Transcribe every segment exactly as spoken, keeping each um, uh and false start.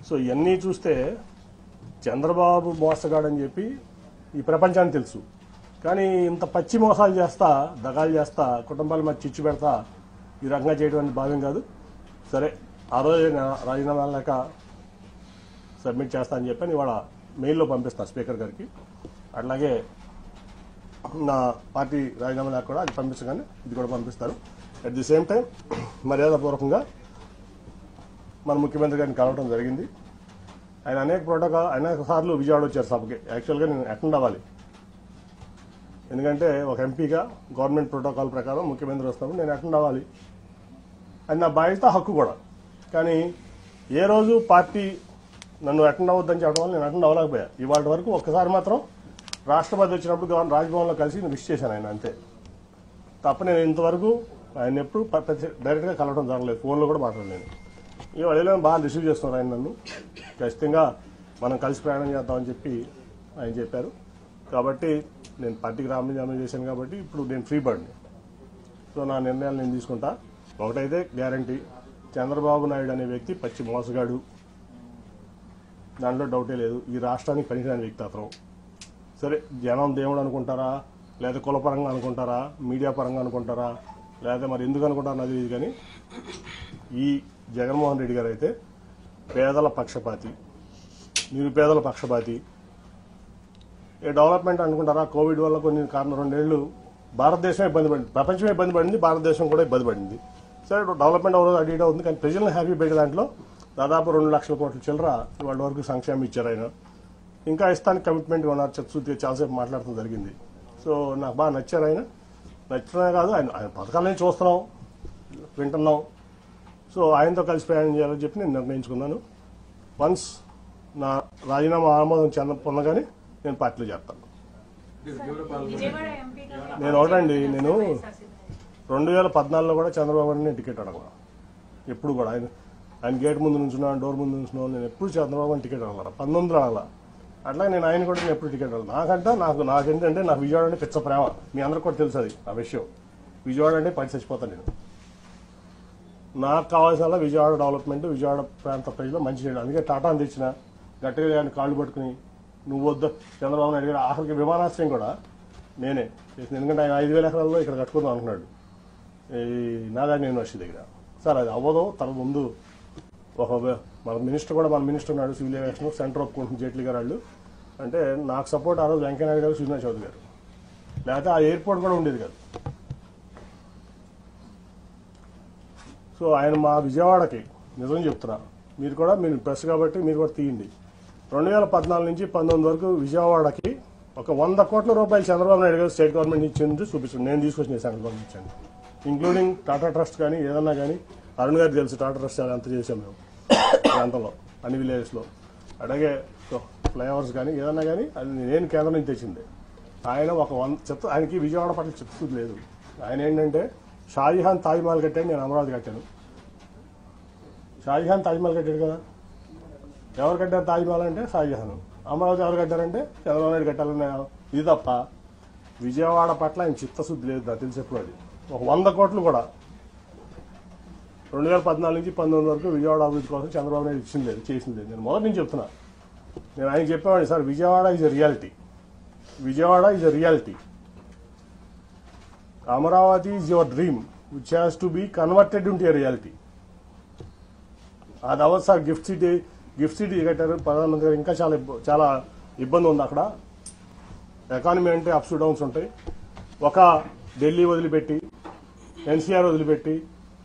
So ఇవన్నీ చూస్తే చంద్రబాబు మోసగాడని చెప్పి ఈ ప్రపంచానికి తెలుసు. కానీ ఇంత పచ్చి మోసాలు చేస్తా, దగాలు చేస్తా, కుటుంబాల మధ్య చిచ్చు పెడతా ఈ రకంగా చేయడం భావ్యం కాదు. సరే, ఆ రోజు రాజీనామా లేక సబ్మిట్ చేస్తా అని చెప్పి ఇవాళ మెయిల్లో పంపిస్తాను స్పీకర్ గారికి. అట్లాగే నా పార్టీ రాజీనామా లేక కూడా అది పంపించగానే ఇది కూడా పంపిస్తారు. అట్ ది సేమ్ టైం మర్యాదపూర్వకంగా మన ముఖ్యమంత్రి గారిని కలవడం జరిగింది. ఆయన అనేక ప్రోటోకాల్ అనేక సార్లు విజయవాడ వచ్చారు సభకి. యాక్చువల్గా నేను అటెండ్ అవ్వాలి, ఎందుకంటే ఒక ఎంపీగా గవర్నమెంట్ ప్రోటోకాల్ ప్రకారం ముఖ్యమంత్రి వస్తున్నప్పుడు నేను అటెండ్ అవ్వాలి, అది నా బాధ్యత, హక్కు కూడా. కానీ ఏ రోజు పార్టీ నన్ను అటెండ్ అవ్వద్దని చెప్పడం వల్ల నేను అటెండ్ అవ్వలేకపోయా. ఇవాళ వరకు ఒక్కసారి మాత్రం రాష్ట్రపతి వచ్చినప్పుడు రాజ్భవన్లో కలిసి నేను విష్ చేశాను ఆయన, అంతే తప్ప నేను ఇంతవరకు ఆయన ఎప్పుడు డైరెక్ట్గా కలవడం జరగలేదు, ఫోన్లో కూడా మాట్లాడలేను. ఇవాళ ఏదో బాగా రిసీవ్ చేస్తున్నారు ఆయన నన్ను. ఖచ్చితంగా మనం కలిసి ప్రయాణం చేద్దామని చెప్పి ఆయన చెప్పారు. కాబట్టి నేను పార్టీకి రాజీనామా చేశాను కాబట్టి ఇప్పుడు నేను ఫ్రీ బర్డ్ని. సో నా నిర్ణయాలు నేను తీసుకుంటా. ఒకటైతే గ్యారంటీ, చంద్రబాబు నాయుడు అనే వ్యక్తి పచ్చి మోసగాడు, దాంట్లో డౌటే లేదు. ఈ రాష్ట్రానికి పనికిరాని వ్యక్తి అతను. సరే, జనం దేవుడు అనుకుంటారా, లేదా కులపరంగా అనుకుంటారా, మీడియా పరంగా అనుకుంటారా, లేదా మరి ఎందుకు అనుకుంటారా నాకు తెలియదు. కానీ ఈ జగన్మోహన్ రెడ్డి గారు అయితే పేదల పక్షపాతి, నిరుపేదల పక్షపాతి. ఏ డెవలప్మెంట్ అనుకుంటారా, కోవిడ్ వల్ల కొన్ని కారణం రెండేళ్లు భారతదేశం ఇబ్బంది పడింది, ప్రపంచమే ఇబ్బంది పడింది, భారతదేశం కూడా ఇబ్బంది పడింది. సరే, డెవలప్మెంట్ అవరోజు అటు ఇటు అవుతుంది, కానీ ప్రజలను హ్యాపీ పెట్టే దాంట్లో దాదాపు రెండు లక్షల కోట్ల చిల్లర వాళ్ళ వరకు సంక్షేమం ఇచ్చారు ఆయన. ఇంకా ఇస్తానికి కమిట్మెంట్ ఉన్నారు, చచ్చుతీ చాలాసేపు మాట్లాడటం జరిగింది. సో నాకు బాగా నచ్చారు ఆయన. నచ్చడమే కాదు, ఆయన ఆయన పథకాలని చూస్తున్నాం, వింటున్నాం. సో ఆయనతో కలిసి ప్రయాణం చేయాలని చెప్పి నేను నిర్ణయించుకున్నాను. వన్స్ నా రాజీనామా ఆమోదం చెంద పొందగానే నేను పార్టీలో చేస్తాను. నేను ఒకటండి, నేను రెండు వేల పద్నాలుగులో కూడా చంద్రబాబు గారిని నేను టికెట్ అడగల. ఎప్పుడు కూడా ఆయన ఆయన గేట్ ముందు నుంచున్నాను, డోర్ ముందు నుంచున్నాను. నేను ఎప్పుడు చంద్రబాబు గారిని టికెట్ అడగల, పంతొమ్మిదిలో అడగల. అట్లా నేను ఆయన కూడా నేను ఎప్పుడు టికెట్ అడగల. నాకంటే నాకు నాకేంటంటే నాకు విజయవాడ అంటే పిచ్చ ప్రేమ. మీ అందరికి కూడా తెలుసు అది, ఆ విషయం. విజయవాడ అంటే పడి చచ్చిపోతాను నేను. నాకు కావాల్సిన విజయవాడ డెవలప్మెంట్, విజయవాడ ప్రాంత ప్రజలు మంచి చేయడం. అందుకే టాటాని తెచ్చిన, గట్టిగా ఆయన కాళ్ళు పట్టుకుని నువ్వు వద్దు చంద్రబాబు నాయుడు గారు. ఆఖరికి విమానాశ్రయం కూడా నేనే చేసింది, ఎందుకంటే ఆయన ఐదు వేల ఎకరాల్లో ఇక్కడ కట్టుకుందాం అనుకున్నాడు ఈ నాగార్జున యూనివర్సిటీ దగ్గర. సార్ అది అవ్వదు, తన ముందు ఒక మన మినిస్టర్ కూడా మన మినిస్టర్ ఉన్నాడు సివిల్ ఏవియేషన్, సెంటర్ ఒప్పుకుంటుంది జైట్లీ గారు వాళ్ళు. అంటే నాకు సపోర్ట్ ఆ రోజు వెంకయ్యనాయుడు గారు, సుజనా చౌదరి గారు, లేకపోతే ఆ ఎయిర్పోర్ట్ కూడా ఉండేది కాదు. సో ఆయన మా విజయవాడకి నిజం చెప్తున్నా, మీరు కూడా మీరు ప్రెస్ కాబట్టి మీరు కూడా తీయండి. రెండు వేల పద్నాలుగు నుంచి పంతొమ్మిది వరకు విజయవాడకి ఒక వంద కోట్ల రూపాయలు చంద్రబాబు నాయుడు గారు స్టేట్ గవర్నమెంట్ ఇచ్చింది చూపించండి. నేను తీసుకొచ్చిన సెంట్రల్ గవర్నమెంట్ ఇచ్చాను, ఇంక్లూడింగ్ టాటా ట్రస్ట్ కానీ ఏదన్నా కానీ. అరుణ్ గారికి తెలుసు టాటా ట్రస్ట్ అంత చేసాం మేము ప్రాంతంలో, అన్ని విలేజెస్లో. అలాగే ఫ్లైఓవర్స్ కానీ ఏదన్నా కానీ అది నేను కేంద్రం నుంచి తెచ్చింది. ఆయన ఒక వంద చెత్త, ఆయనకి విజయవాడ పట్ల చిత్తశుద్ధి లేదు. ఆయన ఏంటంటే షాజహాన్ తాజ్మహల్ కట్టాడు, నేను అమరావతి కట్టాను. షాజహాన్ తాజ్మహల్ కట్టాడు కదా, ఎవరు కట్టారు తాజ్మహల్ అంటే షాజహాన్. అమరావతి ఎవరు కట్టారంటే చంద్రబాబు నాయుడు కట్టాలన్న ఇది తప్ప విజయవాడ పట్ల ఆయన చిత్తశుద్ధి లేదు, నాకు తెలిసి ఎప్పుడు. అది ఒక వంద కోట్లు కూడా రెండు వేల పద్నాలుగు నుంచి పంతొమ్మిది వరకు విజయవాడ అభివృద్ధి కోసం చంద్రబాబు నాయుడు ఇచ్చింది లేదు, చేసింది లేదు. నేను మొదటి నుంచి చెప్తున్నా, నేను ఆయన చెప్పేవాడిని, sir Vijayawada is a reality, Vijayawada is a reality. Amaravati is your dream which has to be converted into a reality. అది అవ్వదు sir. Gift city gift city కట్టారు ప్రధానమంత్రి గారు, ఇంకా చాలా చాలా ఇబ్బంది ఉంది అక్కడ. ఎకానమీ అంటే అప్స్ డౌన్స్ ఉంటాయి. ఒక ఢిల్లీ వదిలిపెట్టి, ఎన్సీఆర్ వదిలిపెట్టి,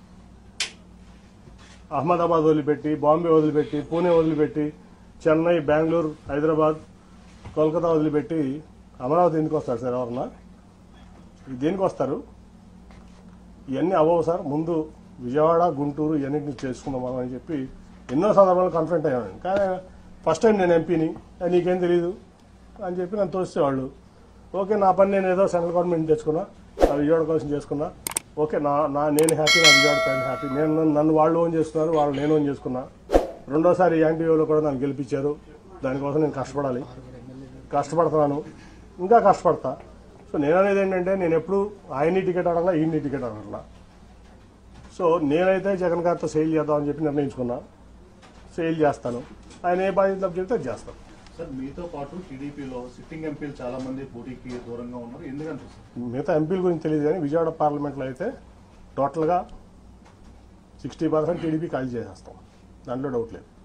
అహ్మదాబాద్ వదిలిపెట్టి, బాంబే వదిలిపెట్టి, పూణే వదిలిపెట్టి, చెన్నై, బెంగళూరు, హైదరాబాద్, కోల్కతా వదిలిపెట్టి అమరావతి ఎందుకు వస్తారు సార్? ఎవరన్నా దేనికి వస్తారు? ఇవన్నీ అవ్వవు సార్. ముందు విజయవాడ, గుంటూరు ఇవన్నింటినీ చేసుకుందాం మనం అని చెప్పి ఎన్నో సందర్భాలు కన్ఫరెంట్ అయ్యాను. కానీ ఫస్ట్ టైం నేను ఎంపీని, నీకేం తెలియదు అని చెప్పి నన్ను తోసేవాళ్ళు. ఓకే, నా పని నేను ఏదో సెంట్రల్ గవర్నమెంట్ తెచ్చుకున్నా, నా విజయవాడ కోసం చేసుకున్నా. ఓకే, నా నా నేను హ్యాపీ, నా విజయవాడ ప్రజలు హ్యాపీ. నేను నన్ను వాళ్ళు ఓన్ చేసుకున్నారు, వాళ్ళు నేను ఓన్ చేసుకున్నా. రెండోసారి యాంటీవీలో కూడా నన్ను గెలిపించారు. దానికోసం నేను కష్టపడాలి, కష్టపడుతున్నాను, ఇంకా కష్టపడతా. సో నేను అనేది ఏంటంటే నేను ఎప్పుడు ఆయన్ని టికెట్ అడగలా, ఈయన్ని టికెట్ అడగలా. సో నేనైతే జగన్ గారితో సేల్ చేద్దామని చెప్పి నిర్ణయించుకున్నా, సేల్ చేస్తాను. ఆయన ఏ బాధ్యత చెప్తే అది చేస్తాం. సార్ మీతో పాటు టీడీపీలో సిట్టింగ్ ఎంపీలు చాలా మంది పోటీకి దూరంగా ఉన్నారు, ఎందుకంటే మిగతా ఎంపీల గురించి తెలియదు కానీ విజయవాడ పార్లమెంట్లో అయితే టోటల్గా సిక్స్టీ పర్సెంట్ టీడీపీ ఖాళీ చేసేస్తాం, దాంట్లో డౌట్ లేదు.